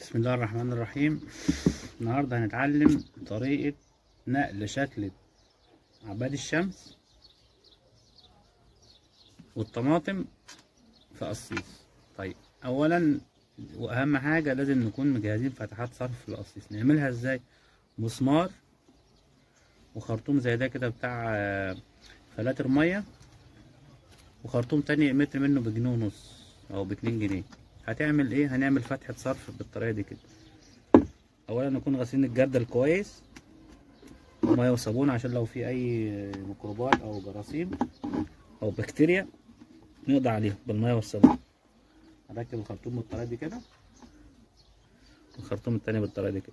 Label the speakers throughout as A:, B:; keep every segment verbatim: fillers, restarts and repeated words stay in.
A: بسم الله الرحمن الرحيم. النهارده هنتعلم طريقة نقل شكل عباد الشمس والطماطم في قصيص. طيب اولا واهم حاجة لازم نكون مجهزين فتحات صرف في القصيص. نعملها ازاي؟ مسمار وخرطوم زي ده كده بتاع فلاتر مية، وخرطوم تاني متر منه بجنيه ونص او باتنين جنيه. هتعمل ايه؟ هنعمل فتحة صرف بالطريقة دي كده. اولا نكون غاسلين الجردل كويس بميه وصابون عشان لو في اي ميكروبات او جراثيم او بكتيريا نقضي عليها بالميه والصابون. هركب الخرطوم بالطريقه دي كده والخرطوم التاني بالطريقه دي كده.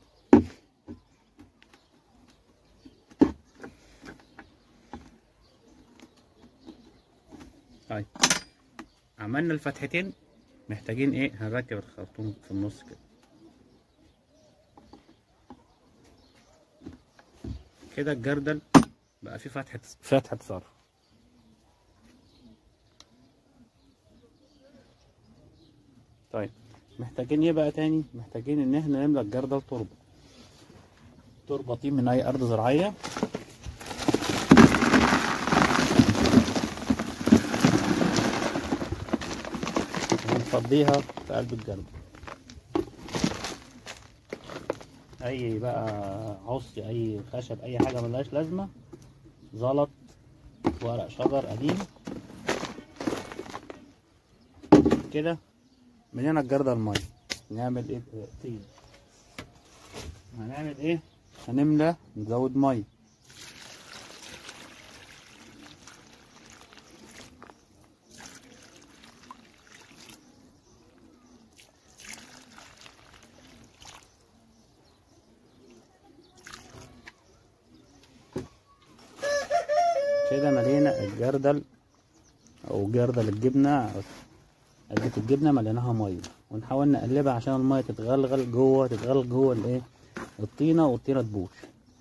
A: طيب عملنا الفتحتين، محتاجين ايه؟ هنركب الخرطوم في النص كده كده. الجردل بقى فيه فتحة فتحة صرف. طيب محتاجين ايه بقى تاني؟ محتاجين ان احنا نملى الجردل تربة تربة طين من اي ارض زراعية، ونفضيها في قلب الجردل. اي بقى عصي، اي خشب، اي حاجة ملهاش لازمة، زلط، ورق شجر قديم كده، مليانة الجردل مية. نعمل ايه؟ طين. هنعمل ايه؟ هنملى نزود مية. كده ملينا الجردل او جردل الجبنة، علبة الجبنة مليناها مية، ونحاول نقلبها عشان المية تتغلغل جوه تتغلغل جوه الايه؟ الطينة، والطينة تبوش.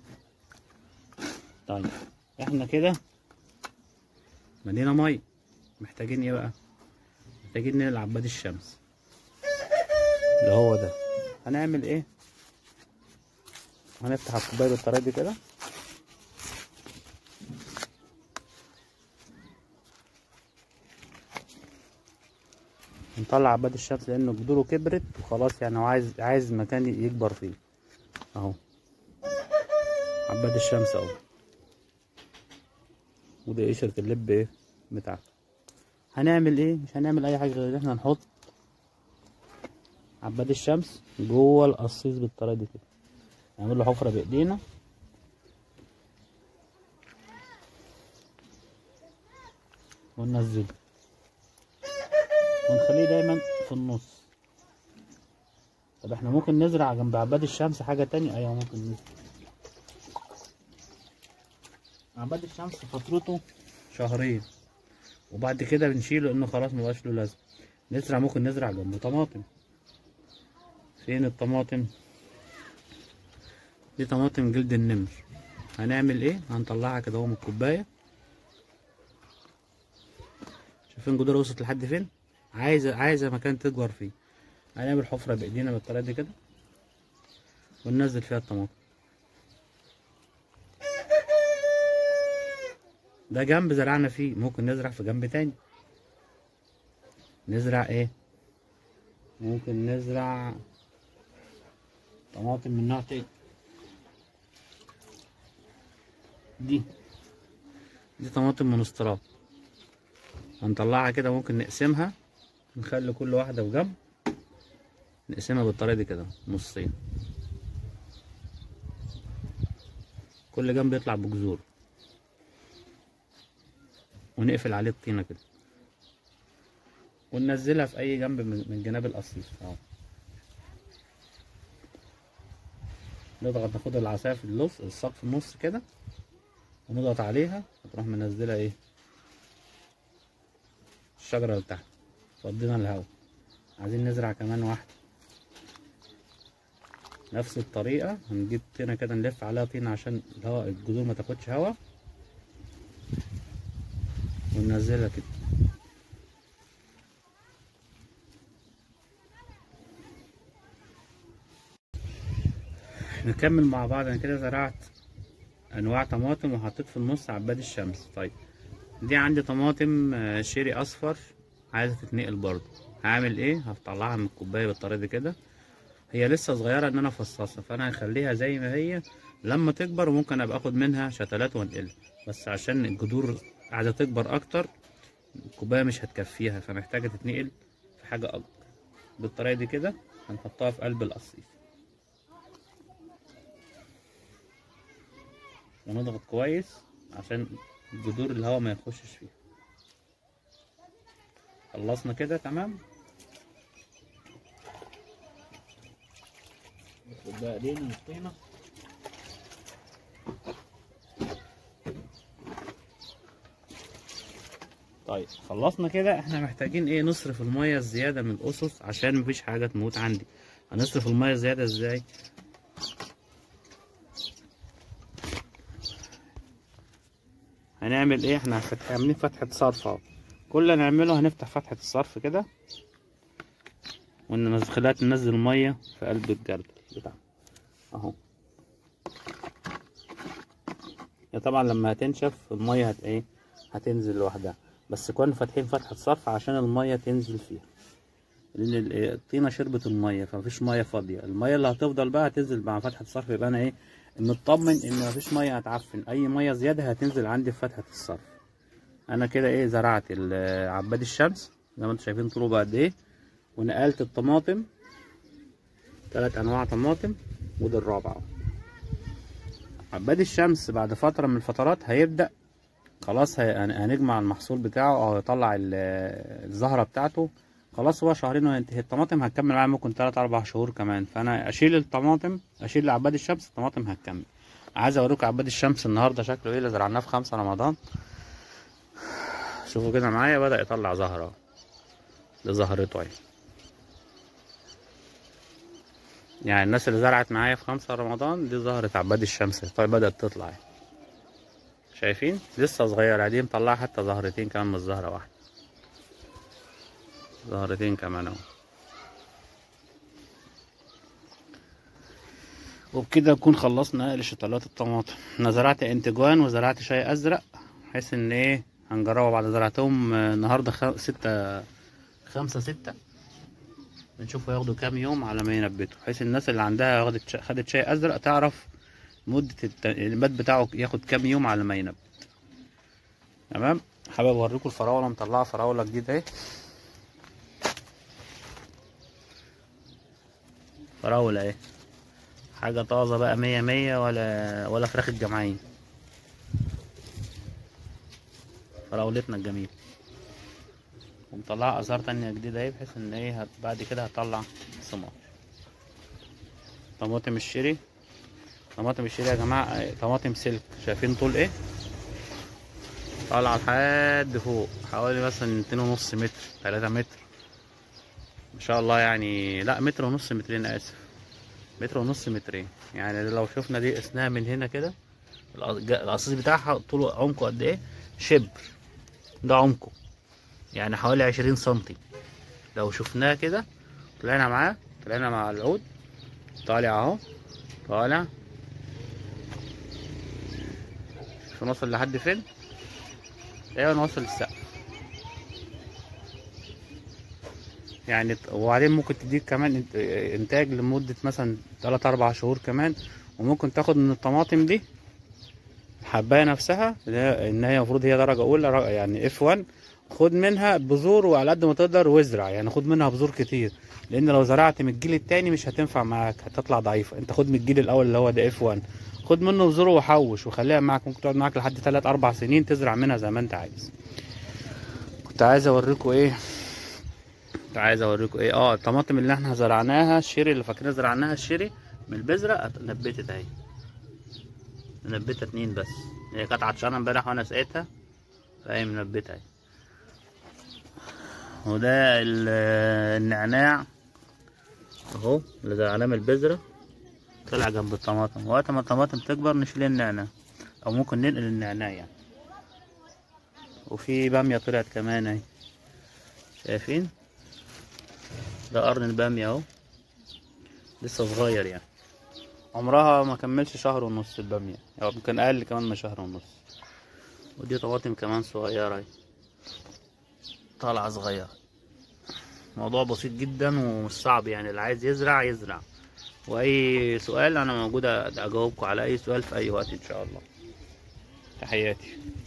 A: طيب احنا كده ملينا مية، محتاجين ايه بقى؟ محتاجين نقل عباد الشمس اللي هو ده. هنعمل ايه؟ هنفتح الكوباية بالطريقة دي كده، نطلع عباد الشمس لانه جذوره كبرت وخلاص، يعني هو عايز عايز مكان يكبر فيه. اهو عباد الشمس اهو، ودي قشرة اللب ايه بتاعته. هنعمل ايه؟ مش هنعمل اي حاجة غير ان احنا نحط عباد الشمس جوه القصيص بالطريقة دي كده. نعمل له حفرة بايدينا وننزله، ونخليه دايما في النص. طب احنا ممكن نزرع جنب عباد الشمس حاجة تانية؟ ايوه ممكن نزرع. عباد الشمس فترته شهرين وبعد كده بنشيله لانه خلاص مبقاش له لازمة. نزرع، ممكن نزرع جنبه طماطم. فين الطماطم؟ دي طماطم جلد النمر. هنعمل ايه؟ هنطلعها كده اهو من الكوباية. شايفين جدورها وصلت لحد فين؟ عايزة عايزة مكان تكبر فيه. هنعمل حفرة بايدينا بالطريقة دي كده وننزل فيها الطماطم. ده جنب زرعنا فيه، ممكن نزرع في جنب تاني. نزرع ايه؟ ممكن نزرع طماطم من نوع تاني. دي دي طماطم من استراب، هنطلعها كده، ممكن نقسمها، نخلي كل واحدة في جنب، نقسمها بالطريقة دي كده نصين، كل جنب يطلع بجذور، ونقفل عليه الطينة كده، وننزلها في أي جنب من جناب القصيص اهو. نضغط، ناخد العصاية في النص، الساق في النص كده، ونضغط عليها، وتروح منزلة ايه؟ الشجرة اللي تحت، فضينا الهوا. عايزين نزرع كمان واحدة نفس الطريقة. هنجيب طينة كده نلف عليها طينة عشان الهواء الجذور ما تاخدش هوا، وننزلها كده. نكمل مع بعض. انا كده زرعت انواع طماطم وحطيت في النص عباد الشمس. طيب دي عندي طماطم شيري اصفر عايزه تتنقل برضو. هعمل ايه؟ هطلعها من الكوبايه بالطريقه دي كده. هي لسه صغيره ان انا افصصها، فانا هخليها زي ما هي. لما تكبر وممكن ابقى اخد منها شتلات وانقلها، بس عشان الجذور عايزه تكبر اكتر الكوبايه مش هتكفيها، فمحتاجه تتنقل في حاجه اكبر. بالطريقه دي كده هنحطها في قلب القصيص ونضغط كويس عشان جذور الهواء ما يخشش فيها. خلصنا كده تمام. ناخد بقى دي من الطينه. طيب خلصنا كده. احنا محتاجين ايه؟ نصرف الميه الزياده من الاسس عشان مفيش حاجه تموت عندي. هنصرف الميه الزياده ازاي؟ هنعمل ايه؟ احنا عاملين فتحه صرف اهو. كل اللي هنعمله هنفتح فتحه الصرف كده ونخليها تنزل ميه في قلب الجردل بتاعها اهو. طبعا لما هتنشف الميه هت ايه؟ هتنزل لوحدها، بس كنا فاتحين فتحة صرف عشان المية تنزل فيها، لأن الطينة شربت المية فمفيش مية فاضية. المية اللي هتفضل بقى هتنزل مع فتحة الصرف، يبقى أنا إيه؟ مطمن إن مفيش مية هتعفن. أي مية زيادة هتنزل عندي في فتحة الصرف. أنا كده إيه؟ زرعت عباد الشمس زي ما انتوا شايفين طوله بقى قد إيه، ونقلت الطماطم تلات أنواع طماطم، وده الرابع. عباد الشمس بعد فترة من الفترات هيبدأ خلاص هنجمع المحصول بتاعه او هيطلع الزهره بتاعته. خلاص هو شهرين وينتهي. الطماطم هتكمل معايا ممكن تلات اربع شهور كمان، فانا اشيل الطماطم اشيل عباد الشمس، الطماطم هتكمل. عايز اوريكم عباد الشمس النهارده شكله ايه اللي زرعناه في خمسة رمضان. شوفوا كده معايا بدأ يطلع زهره. ده زهرته اهي. يعني الناس اللي زرعت معايا في خمسة رمضان دي زهره عباد الشمس. طيب بدأت تطلع اهي. شايفين لسه صغيره دي مطلعه حتى زهرتين كمان مش زهره واحده، زهرتين كمان اهو. وبكده نكون خلصنا نقل شتلات الطماطم. انا زرعت انتجوان وزرعت شاي ازرق بحيث ان ايه هنجربه بعد زرعتهم النهارده خ... ستة خمسة ستة بنشوف هياخدوا كام يوم على ما ينبتوا، بحيث الناس اللي عندها واخدت شا... خدت شاي ازرق تعرف مدة الت... النبات بتاعه ياخد كام يوم على ما ينبت. تمام. حابب اوريكم الفراولة مطلعة فراولة جديدة اهي. فراولة اهي حاجة طازة بقى مية مية ولا ولا فراخ الجمعية. فراولتنا الجميلة ومطلعة ازهار تانية جديدة اهي، بحيث ان ايه بعد كده هتطلع ثمار. طماطم الشيري، طماطم الشيري يا جماعة طماطم سلك. شايفين طول ايه؟ طالعة لحد فوق حوالي مثلا اتنين ونص متر تلاتة متر ما شاء الله. يعني لا متر ونص مترين اسف متر ونص مترين. يعني لو شفنا دي قسناها من هنا كده القصيص بتاعها طوله عمقه قد ايه؟ شبر. ده عمقه يعني حوالي عشرين سنتي. لو شفناه كده طلعنا معاه طلعنا مع العود طالع اهو طالع. شوف نوصل لحد فين؟ ايوه نوصل للسقف. يعني وبعدين ممكن تديك كمان انتاج لمدة مثلا تلات اربع شهور كمان. وممكن تاخد من الطماطم دي الحباية نفسها ان هي المفروض هي درجة اولى يعني اف واحد، خد منها بذور وعلى قد ما تقدر وازرع. يعني خد منها بذور كتير، لان لو زرعت من الجيل التاني مش هتنفع معاك هتطلع ضعيفة. انت خد من الجيل الاول اللي هو ده اف واحد، خد منه بذور وحوش وخليها معاك. ممكن تقعد معاك لحد تلات اربع سنين تزرع منها زي ما انت عايز. كنت عايز اوريكم ايه كنت عايز اوريكم ايه اه الطماطم اللي احنا زرعناها الشيري اللي فاكرين زرعناها الشيري من البذرة نبتت اهي. منبتة اتنين بس. هي كانت عطشانة امبارح وانا سقيتها فهي منبتة اهي. وده النعناع اهو اللي زرعناه من البذرة طلع جنب الطماطم. وقت ما الطماطم تكبر نشيل النعناع او ممكن ننقل النعناع يعني. وفي بامية طلعت كمان اهي. شايفين ده قرن البامية اهو لسه صغير يعني. عمرها ما كملش شهر ونص البامية، او يمكن اقل كمان من شهر ونص. ودي طماطم كمان صغيرة اهي، طالعة صغيرة. موضوع بسيط جدا ومش صعب يعني، اللي عايز يزرع يزرع. واي سؤال انا موجود اجاوبكم على اي سؤال في اي وقت ان شاء الله. تحياتي.